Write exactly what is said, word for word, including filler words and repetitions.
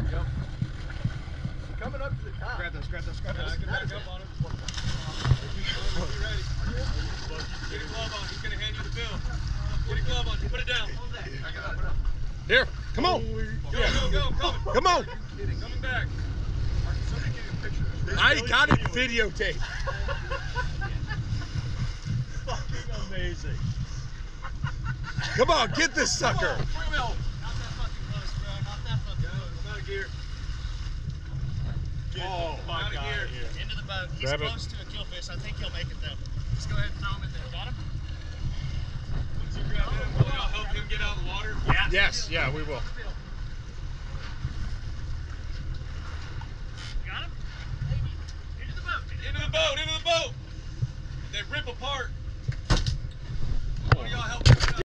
Yep. Coming up to the top. Grab those, grab those, grab those. Uh, get back up on him. Get ready. Get a glove on. He's going to hand you the bill. Get a glove on. Put it down. Here, come on. Go, go, go. Coming. Come on. Coming back. Somebody get a picture of this. I got it videotaped. Fucking amazing. Come on, get this sucker. Not that fucking close, bro. Not that fucking close. Out of gear. Oh, my Out of God. gear. Into the boat. He's Grab it. close to a killfish. I think he'll make it, though. Just go ahead and throw him in there. Got him? Once you grab him, will y'all help him get out of the water? Yeah. Yes, yeah, we will.